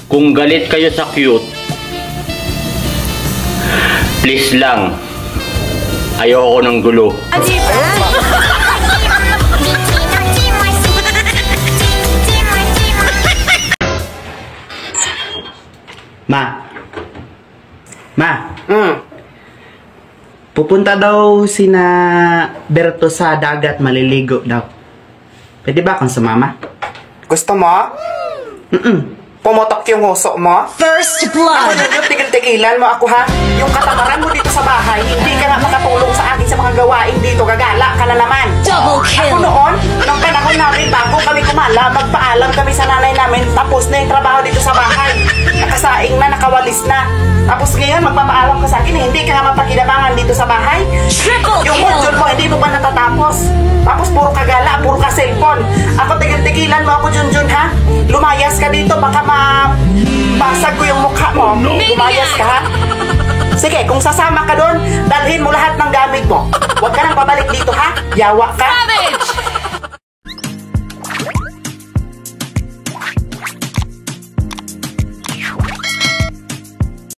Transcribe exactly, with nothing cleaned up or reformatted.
kung galit kayo sa cute, please lang, ayoko ng gulo. Ma. Ma. Hmm. Pupunta daw sina Berto sa dagat, maliligo daw. Pwede ba kang sumama? Gusto mo? Mm-mm. Pumotok yung huso mo? First blood! Ako yung tigil-tigilan mo ako ha? Yung katamaran mo dito sa bahay, hindi ka na makatulong sa akin sa mga gawain dito. Gagala ka na naman. Double kill! Ako noon, nung panahon namin bago kami kumala, magpaalam kami sa nanay namin, tapos na yung trabaho dito sa bahay. Nakasaing na, nakawalis na. Tapos ngayon, magpapaalam ka sa akin, hindi ka nga mapakinabangan dito sa bahay. Triple Yung kill! module mo, hindi mo pa natatapos. Tapos puro kagala, puro ka cellphone. Ako tigil-tigilan mo ako, Junjun, ha? Lumayas ka dito, baka mabasag ko yung mukha mo. Lumayas ka, ha? Sige, kung sasama ka doon, dalhin mo lahat ng gamit mo. Huwag ka nang pabalik dito, ha? Yawa ka.